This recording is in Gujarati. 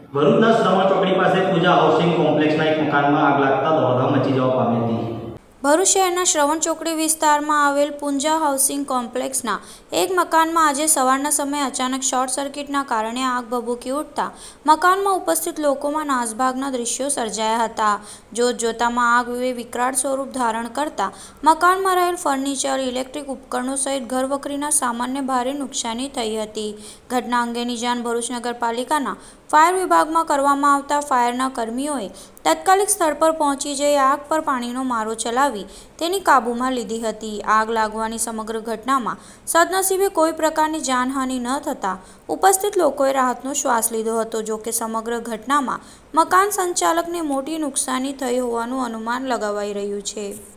ભરૂચના શ્રવણ ચોકડી પાસે પૂજા હાઉસિંગ કોમ્પ્લેક્સના એક મકાનમાં આગ લાગતા દોડધામ મચી જવા પામી હતી। ભરૂચ શહેરના શ્રવણ ચોકડી વિસ્તારમાં આવેલ પૂંજા હાઉસિંગ કોમ્પ્લેક્સના એક મકાનમાં આજે સવારના સમયે અચાનક શોર્ટ સર્કિટના કારણે આગ ભભૂકી ઉઠતા મકાનમાં ઉપસ્થિત લોકોમાં નાસભાગના દ્રશ્યો સર્જાયા હતા। જોતજોતામાં આગે વિકરાળ સ્વરૂપ ધારણ કરતા મકાનમાં રહેલ ફર્નિચર, ઇલેક્ટ્રિક ઉપકરણો સહિત ઘરવકરીના સામાનને ભારે નુકસાની થઈ હતી। ઘટના અંગેની જાણ ભરૂચ નગરપાલિકાના ફાયર વિભાગમાં કરવામાં આવતા ફાયરના કર્મીઓએ તાત્કાલિક સ્થળ પર પહોંચી જઈ આગ પર પાણીનો મારો ચલાવી તેની કાબૂમાં લીધી હતી। આગ લાગવાની સમગ્ર ઘટનામાં સદનસીબે કોઈ પ્રકારની જાનહાનિ ન થતાં ઉપસ્થિત લોકોએ રાહતનો શ્વાસ લીધો હતો। જો કે સમગ્ર ઘટનામાં મકાન સંચાલકને મોટી નુકસાની થઈ હોવાનું અનુમાન લગાવાઈ રહ્યું છે।